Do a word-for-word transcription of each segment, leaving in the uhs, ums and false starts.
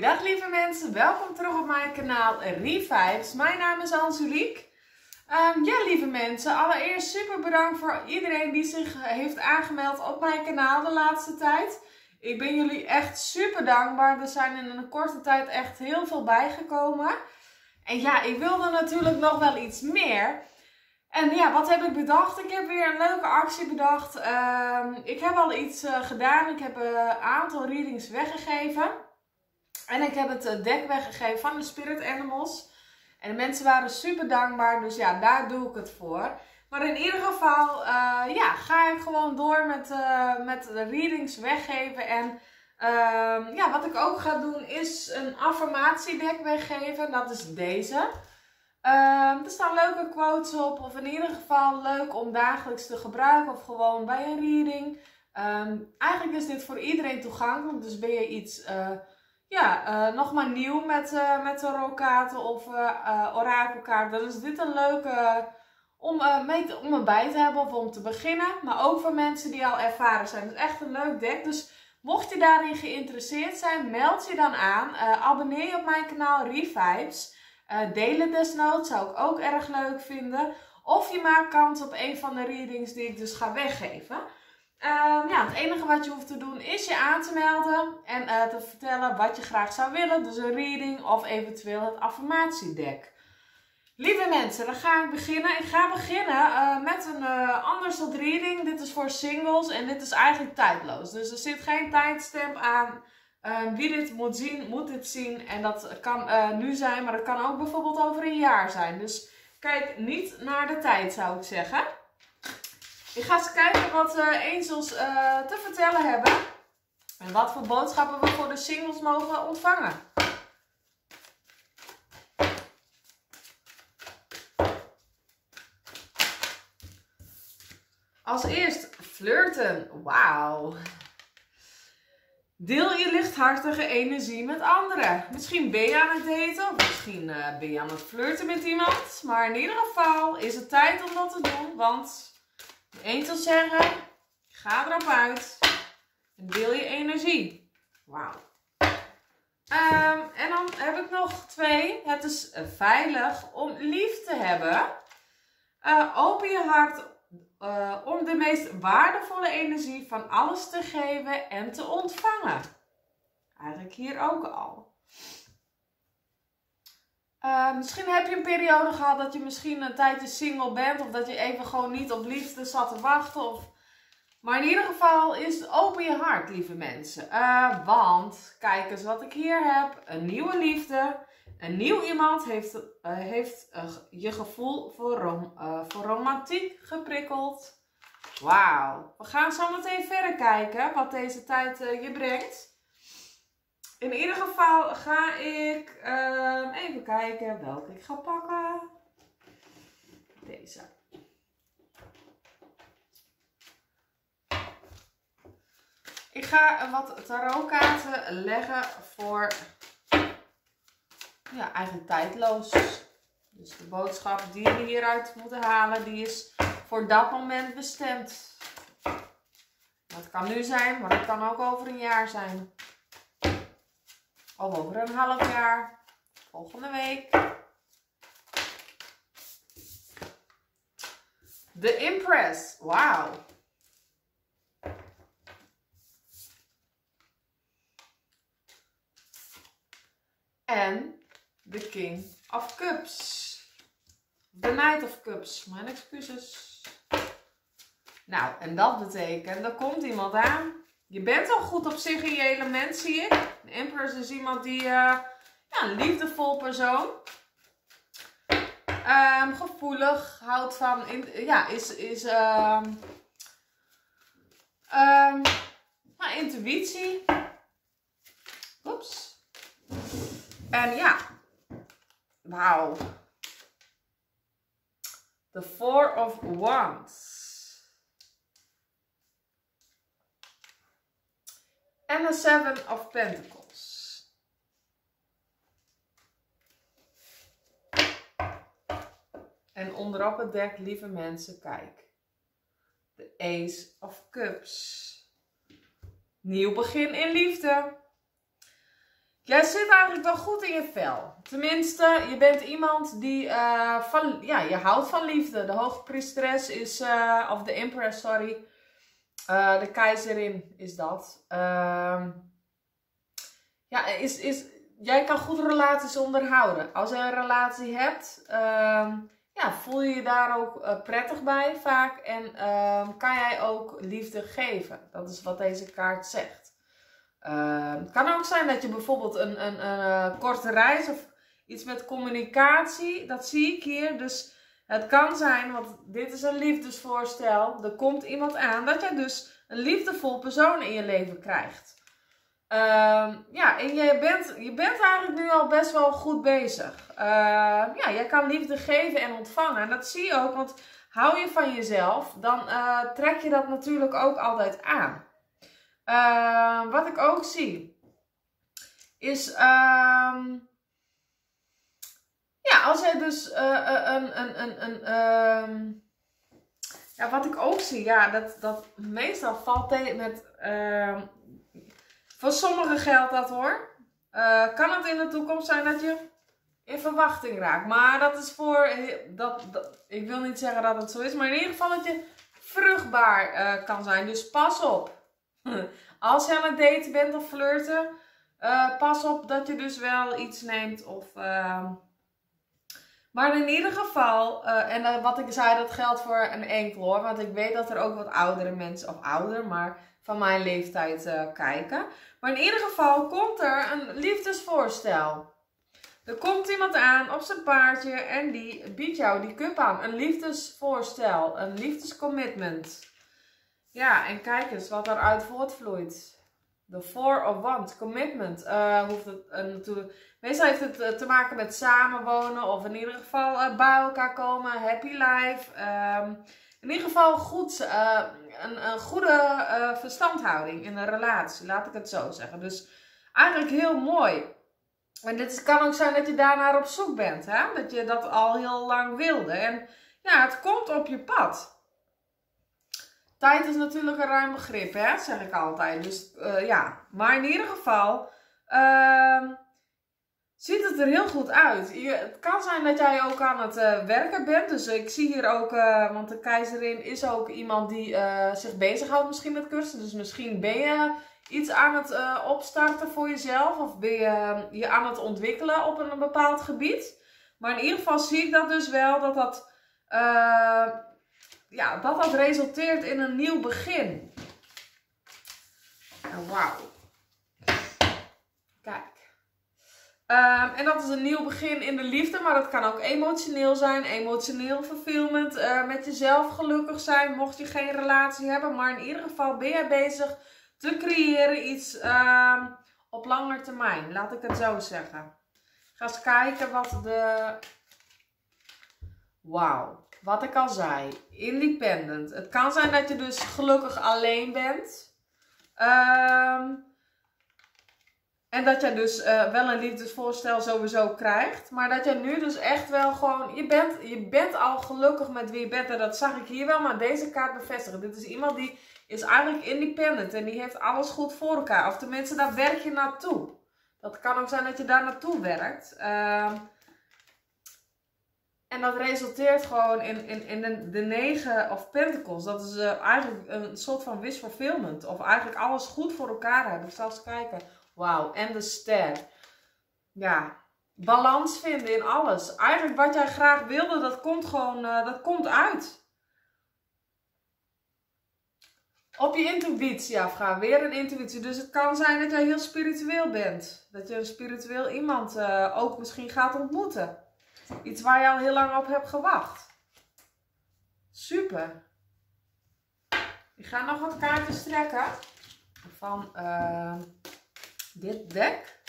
Dag lieve mensen, welkom terug op mijn kanaal Revibes. Mijn naam is Angelique. Um, ja lieve mensen, allereerst super bedankt voor iedereen die zich heeft aangemeld op mijn kanaal de laatste tijd. Ik ben jullie echt super dankbaar. Er zijn in een korte tijd echt heel veel bijgekomen. En ja, ik wilde natuurlijk nog wel iets meer. En ja, wat heb ik bedacht? Ik heb weer een leuke actie bedacht. Um, ik heb al iets uh, gedaan. Ik heb een uh, aantal readings weggegeven. En ik heb het uh, deck weggegeven van de Spirit Animals. En de mensen waren super dankbaar. Dus ja, daar doe ik het voor. Maar in ieder geval uh, ja, ga ik gewoon door met, uh, met de readings weggeven. En uh, ja, wat ik ook ga doen is een affirmatiedek weggeven. Dat is deze. Uh, er staan leuke quotes op, of in ieder geval leuk om dagelijks te gebruiken of gewoon bij een reading. Um, eigenlijk is dit voor iedereen toegankelijk, dus ben je iets uh, ja, uh, nog maar nieuw met, uh, met tarotkaarten of uh, uh, orakelkaarten, dan is dit een leuke om, uh, mee te, om erbij te hebben of om te beginnen. Maar ook voor mensen die al ervaren zijn. Het is echt een leuk deck, dus mocht je daarin geïnteresseerd zijn, meld je dan aan. Uh, abonneer je op mijn kanaal Revibes. Uh, delen desnoods zou ik ook erg leuk vinden. Of je maakt kans op een van de readings die ik dus ga weggeven. Uh, ja, het enige wat je hoeft te doen is je aan te melden. En uh, te vertellen wat je graag zou willen. Dus een reading of eventueel het affirmatiedek. Lieve mensen, dan ga ik beginnen. Ik ga beginnen uh, met een uh, ander soort reading. Dit is voor singles en dit is eigenlijk tijdloos. Dus er zit geen tijdstamp aan. Uh, wie dit moet zien, moet dit zien. En dat kan uh, nu zijn, maar dat kan ook bijvoorbeeld over een jaar zijn. Dus kijk niet naar de tijd, zou ik zeggen. Ik ga eens kijken wat uh, angels uh, te vertellen hebben. En wat voor boodschappen we voor de singles mogen ontvangen. Als eerst flirten. Wauw. Deel je lichthartige energie met anderen. Misschien ben je aan het daten of misschien uh, ben je aan het flirten met iemand. Maar in ieder geval is het tijd om dat te doen. Want de angels zeggen, ga erop uit en deel je energie. Wauw. Um, en dan heb ik nog twee. Het is uh, veilig om lief te hebben. Uh, open je hart Uh, om de meest waardevolle energie van alles te geven en te ontvangen. Eigenlijk hier ook al. Uh, misschien heb je een periode gehad dat je misschien een tijdje single bent. Of dat je even gewoon niet op liefde zat te wachten. Of... Maar in ieder geval is open je hart, lieve mensen. Uh, want, kijk eens wat ik hier heb. Een nieuwe liefde. Een nieuw iemand heeft, uh, heeft uh, je gevoel voor, rom, uh, voor romantiek geprikkeld. Wauw. We gaan zo meteen verder kijken wat deze tijd uh, je brengt. In ieder geval ga ik uh, even kijken welke ik ga pakken. Deze. Ik ga wat tarotkaarten leggen voor... Ja, eigenlijk tijdloos. Dus de boodschap die we hieruit moeten halen, die is voor dat moment bestemd. Dat kan nu zijn, maar dat kan ook over een jaar zijn. Of over een half jaar. Volgende week. De Empress. Wauw. En de King of Cups. The Knight of Cups. Mijn excuses. Nou, en dat betekent, er komt iemand aan. Je bent al goed op zich in je element, zie ik. De Empress is iemand die, uh, ja, een liefdevol persoon. Um, gevoelig, houdt van, in, ja, is, is, um, um, nou, intuïtie. Oeps. En ja, wauw. The Four of Wands. En de Seven of Pentacles. En onderop het dek, lieve mensen, kijk. De Ace of Cups. Nieuw begin in liefde. Jij zit eigenlijk wel goed in je vel. Tenminste, je bent iemand die uh, van, ja, je houdt van liefde. De hoogpriesteres is, uh, of de empress, sorry. Uh, de keizerin is dat. Uh, ja, is, is, jij kan goed relaties onderhouden. Als je een relatie hebt, uh, ja, voel je je daar ook uh, prettig bij vaak. En uh, kan jij ook liefde geven. Dat is wat deze kaart zegt. Uh, het kan ook zijn dat je bijvoorbeeld een, een, een, een korte reis of iets met communicatie, dat zie ik hier. Dus het kan zijn, want dit is een liefdesvoorstel, er komt iemand aan, dat jij dus een liefdevol persoon in je leven krijgt. Uh, ja, en je bent, je bent eigenlijk nu al best wel goed bezig. Uh, ja, jij kan liefde geven en ontvangen. En dat zie je ook, want hou je van jezelf, dan uh, trek je dat natuurlijk ook altijd aan. Uh, wat ik ook zie, is, uh, ja, als jij dus uh, een, een, een, een uh, ja, wat ik ook zie, ja, dat, dat meestal valt tegen met, uh, voor sommigen geldt dat hoor. Uh, kan het in de toekomst zijn dat je in verwachting raakt, maar dat is voor, dat, dat, ik wil niet zeggen dat het zo is, maar in ieder geval dat je vruchtbaar uh, kan zijn, dus pas op. Als je aan het daten bent of flirten, uh, pas op dat je dus wel iets neemt. Of, uh... Maar in ieder geval, uh, en uh, wat ik zei, dat geldt voor een enkel hoor. Want ik weet dat er ook wat oudere mensen, of ouder, maar van mijn leeftijd uh, kijken. Maar in ieder geval komt er een liefdesvoorstel. Er komt iemand aan op zijn paardje en die biedt jou die cup aan. Een liefdesvoorstel, een liefdescommitment. Ja, en kijk eens wat eruit voortvloeit. De Four of Wands, commitment. Uh, hoeft het, uh, natuurlijk, meestal heeft het uh, te maken met samenwonen of in ieder geval uh, bij elkaar komen. Happy life. Uh, in ieder geval goed, uh, een, een goede uh, verstandhouding in een relatie, laat ik het zo zeggen. Dus eigenlijk heel mooi. En dit kan ook zijn dat je daarnaar op zoek bent. Hè? Dat je dat al heel lang wilde. En ja, het komt op je pad. Tijd is natuurlijk een ruim begrip, hè? Zeg ik altijd. Dus uh, ja, maar in ieder geval uh, ziet het er heel goed uit. Je, het kan zijn dat jij ook aan het uh, werken bent. Dus uh, ik zie hier ook, uh, want de keizerin is ook iemand die uh, zich bezighoudt misschien met cursussen. Dus misschien ben je iets aan het uh, opstarten voor jezelf. Of ben je je aan het ontwikkelen op een, een bepaald gebied. Maar in ieder geval zie ik dat dus wel, dat dat... Uh, Ja, dat dat resulteert in een nieuw begin. En wauw. Kijk. Um, en dat is een nieuw begin in de liefde, maar dat kan ook emotioneel zijn. Emotioneel fulfillment, uh, met jezelf gelukkig zijn, mocht je geen relatie hebben. Maar in ieder geval ben jij bezig te creëren iets uh, op lange termijn. Laat ik het zo zeggen. Ga eens kijken wat de... Wauw. Wat ik al zei, independent. Het kan zijn dat je dus gelukkig alleen bent. Um, en dat je dus uh, wel een liefdesvoorstel sowieso krijgt. Maar dat je nu dus echt wel gewoon... Je bent, je bent al gelukkig met wie je bent. En dat zag ik hier wel, maar deze kaart bevestigen. Dit is iemand die is eigenlijk independent. En die heeft alles goed voor elkaar. Of tenminste, daar werk je naartoe. Dat kan ook zijn dat je daar naartoe werkt. Um, En dat resulteert gewoon in, in, in de, de negen of pentacles. Dat is uh, eigenlijk een soort van wish fulfillment. Of eigenlijk alles goed voor elkaar hebben. Ik zal eens kijken. Wauw. En de ster. Ja. Balans vinden in alles. Eigenlijk wat jij graag wilde, dat komt gewoon, uh, dat komt uit. Op je intuïtie afgaan. Weer een intuïtie. Dus het kan zijn dat jij heel spiritueel bent. Dat je een spiritueel iemand uh, ook misschien gaat ontmoeten. Iets waar je al heel lang op hebt gewacht. Super. Ik ga nog wat kaartjes trekken. Van uh, dit dek.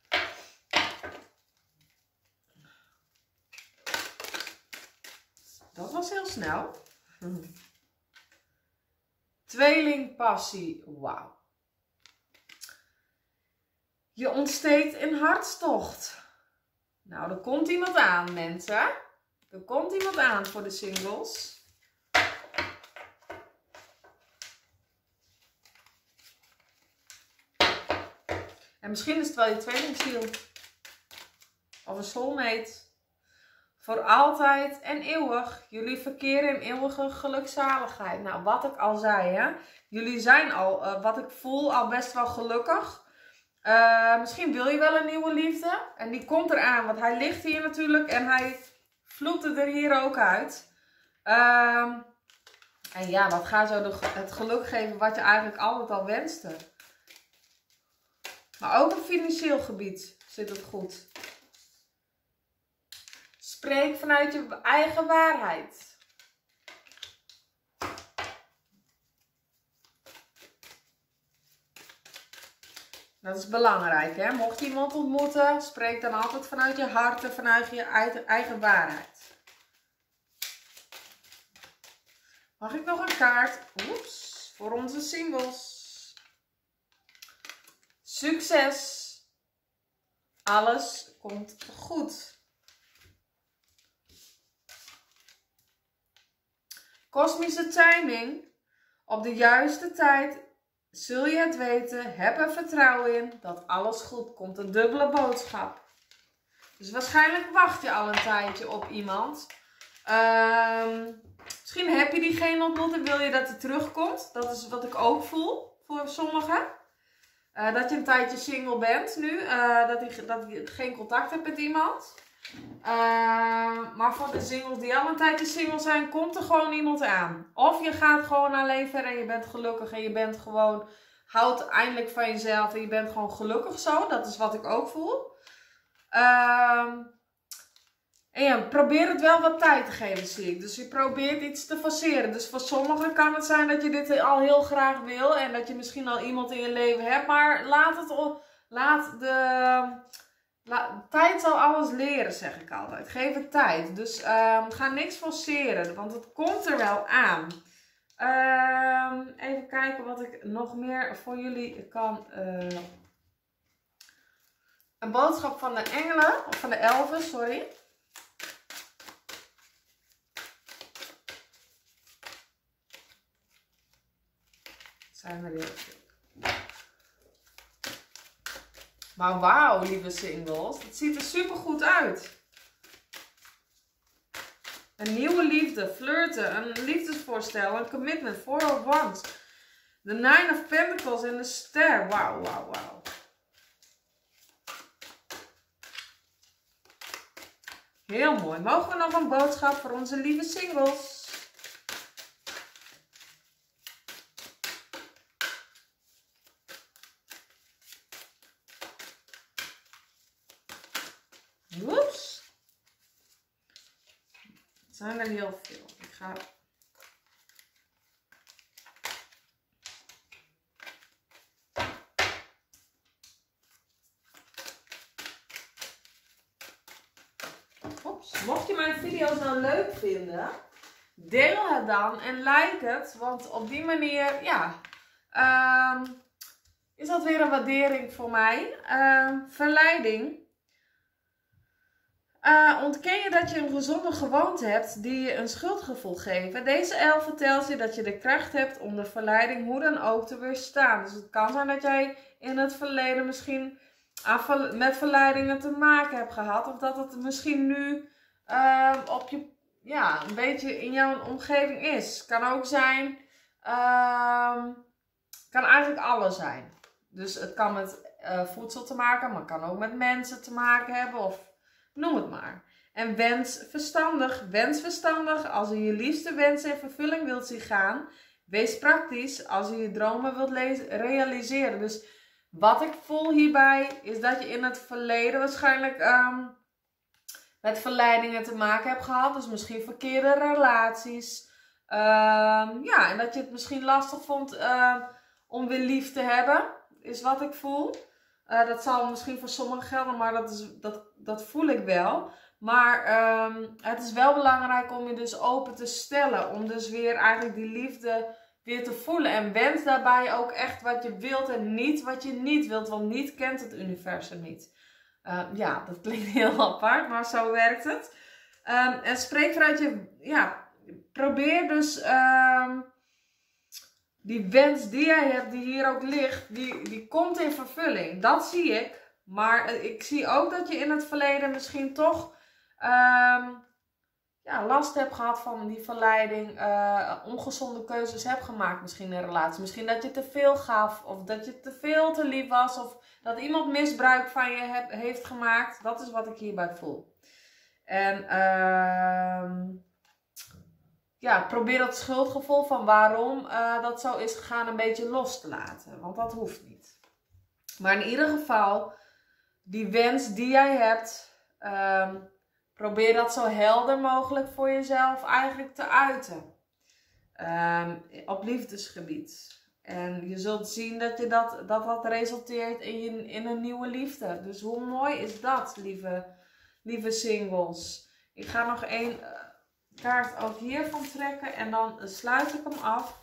Dat was heel snel. Tweelingpassie. Wauw. Je ontsteekt in hartstocht. Nou, er komt iemand aan, mensen. Er komt iemand aan voor de singles. En misschien is het wel je tweelingziel. Of een soulmate. Voor altijd en eeuwig. Jullie verkeren in eeuwige gelukzaligheid. Nou, wat ik al zei, hè. Jullie zijn al, uh, wat ik voel, al best wel gelukkig. Uh, misschien wil je wel een nieuwe liefde. En die komt eraan, want hij ligt hier natuurlijk. En hij vloept er hier ook uit. Uh, en ja, wat gaat zo de, het geluk geven wat je eigenlijk altijd al wenste. Maar ook op financieel gebied zit het goed. Spreek vanuit je eigen waarheid. Dat is belangrijk, hè? Mocht je iemand ontmoeten, spreek dan altijd vanuit je hart en vanuit je eigen, eigen waarheid. Mag ik nog een kaart? Oeps, voor onze singles. Succes. Alles komt goed. Kosmische timing. Op de juiste tijd zul je het weten. Heb er vertrouwen in dat alles goed komt. Een dubbele boodschap. Dus waarschijnlijk wacht je al een tijdje op iemand. Um, misschien heb je diegene ontmoet en wil je dat hij terugkomt. Dat is wat ik ook voel voor sommigen. Uh, dat je een tijdje single bent nu. Uh, dat, je, dat je geen contact hebt met iemand. Uh, maar voor de singles die al een tijdje single zijn, komt er gewoon iemand aan. Of je gaat gewoon alleen verder en je bent gelukkig en je bent gewoon, houdt eindelijk van jezelf en je bent gewoon gelukkig zo. Dat is wat ik ook voel. Uh, en ja, probeer het wel wat tijd te geven, zie ik. Dus je probeert iets te forceren. Dus voor sommigen kan het zijn dat je dit al heel graag wil en dat je misschien al iemand in je leven hebt. Maar laat het op, laat de... La, tijd zal alles leren, zeg ik altijd. Geef het tijd. Dus um, ga niks forceren, want het komt er wel aan. Um, even kijken wat ik nog meer voor jullie kan. Uh, een boodschap van de engelen, of van de elfen, sorry. Zijn er heel veel. Maar wauw, lieve singles. Het ziet er super goed uit. Een nieuwe liefde, flirten, een liefdesvoorstel, een commitment, four of wands. De nine of pentacles en de ster. Wauw, wauw, wauw. Heel mooi. Mogen we nog een boodschap voor onze lieve singles? Oeps. Het zijn er heel veel. Ik ga... Oeps. Mocht je mijn video's nou leuk vinden, deel het dan en like het. Want op die manier, ja, um, is dat weer een waardering voor mij. Um, verleiding. Uh, ontken je dat je een gezonde gewoonte hebt die je een schuldgevoel geven? Deze elf vertelt je dat je de kracht hebt om de verleiding hoe dan ook te weerstaan. Dus het kan zijn dat jij in het verleden misschien met verleidingen te maken hebt gehad. Of dat het misschien nu uh, op je, ja, een beetje in jouw omgeving is. Kan ook zijn, uh, kan eigenlijk alles zijn. Dus het kan met uh, voedsel te maken, maar het kan ook met mensen te maken hebben of... Noem het maar. En wens verstandig. Wens verstandig als je je liefste wensen in vervulling wilt zien gaan. Wees praktisch als je je dromen wilt realiseren. Dus wat ik voel hierbij is dat je in het verleden waarschijnlijk um, met verleidingen te maken hebt gehad. Dus misschien verkeerde relaties. Um, ja, en dat je het misschien lastig vond uh, om weer lief te hebben. Is wat ik voel. Uh, dat zal misschien voor sommigen gelden, maar dat, is, dat, dat voel ik wel. Maar um, het is wel belangrijk om je dus open te stellen. Om dus weer eigenlijk die liefde weer te voelen. En wens daarbij ook echt wat je wilt en niet wat je niet wilt. Want niet kent het universum niet. Uh, ja, dat klinkt heel apart, maar zo werkt het. Um, en spreek vanuit je... Ja, probeer dus... Um, die wens die jij hebt, die hier ook ligt, die, die komt in vervulling. Dat zie ik. Maar ik zie ook dat je in het verleden misschien toch um, ja, last hebt gehad van die verleiding. Uh, ongezonde keuzes hebt gemaakt misschien in een relatie. Misschien dat je te veel gaf. Of dat je te veel te lief was. Of dat iemand misbruik van je heb, heeft gemaakt. Dat is wat ik hierbij voel. En uh, ja, probeer dat schuldgevoel van waarom uh, dat zo is gegaan een beetje los te laten. Want dat hoeft niet. Maar in ieder geval, die wens die jij hebt, um, probeer dat zo helder mogelijk voor jezelf eigenlijk te uiten. Um, op liefdesgebied. En je zult zien dat je dat, dat, dat resulteert in, je, in een nieuwe liefde. Dus hoe mooi is dat, lieve, lieve singles. Ik ga nog één uh, kaart ook hiervan trekken en dan sluit ik hem af.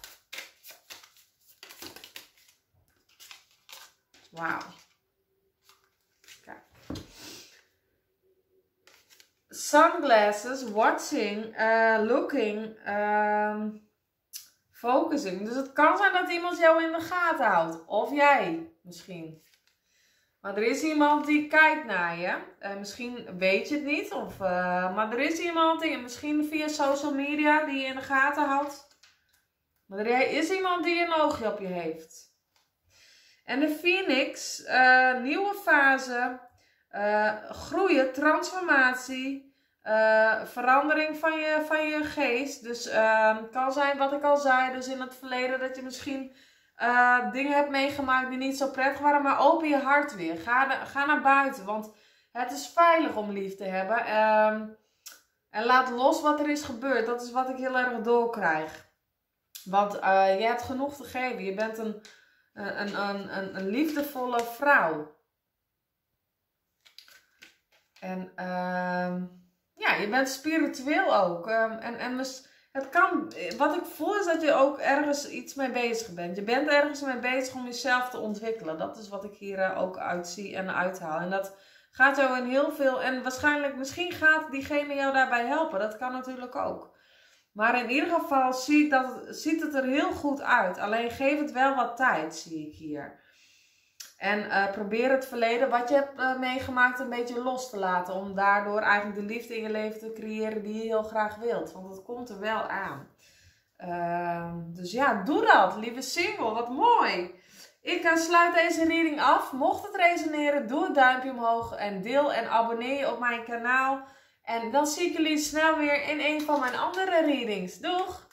Wauw. Kijk. Sunglasses, watching, uh, looking, um, focusing. Dus het kan zijn dat iemand jou in de gaten houdt. Of jij misschien. Maar er is iemand die kijkt naar je. Uh, misschien weet je het niet. Of, uh, maar er is iemand die misschien via social media die je in de gaten houdt. Maar er is iemand die een oogje op je heeft. En de Phoenix, uh, nieuwe fase, uh, groeien, transformatie, uh, verandering van je, van je geest. Dus het uh, kan zijn wat ik al zei, dus in het verleden dat je misschien uh, dingen hebt meegemaakt die niet zo prettig waren, maar open je hart weer. Ga, de, ga naar buiten, want het is veilig om lief te hebben. Uh, en laat los wat er is gebeurd, dat is wat ik heel erg doorkrijg. Want uh, je hebt genoeg te geven, je bent een... Een, een, een, een liefdevolle vrouw. En uh, ja, je bent spiritueel ook. Um, en en dus het kan, wat ik voel is dat je ook ergens iets mee bezig bent. Je bent ergens mee bezig om jezelf te ontwikkelen. Dat is wat ik hier uh, ook uitzie en uithaal. En dat gaat jou in heel veel. En waarschijnlijk, misschien gaat diegene jou daarbij helpen. Dat kan natuurlijk ook. Maar in ieder geval zie ik dat, ziet het er heel goed uit. Alleen geef het wel wat tijd, zie ik hier. En uh, probeer het verleden wat je hebt uh, meegemaakt een beetje los te laten. Om daardoor eigenlijk de liefde in je leven te creëren die je heel graag wilt. Want dat komt er wel aan. Uh, dus ja, doe dat, lieve single. Wat mooi. Ik uh, sluit deze reading af. Mocht het resoneren, doe het duimpje omhoog. En deel en abonneer je op mijn kanaal. En dan zie ik jullie snel weer in een van mijn andere readings. Doeg!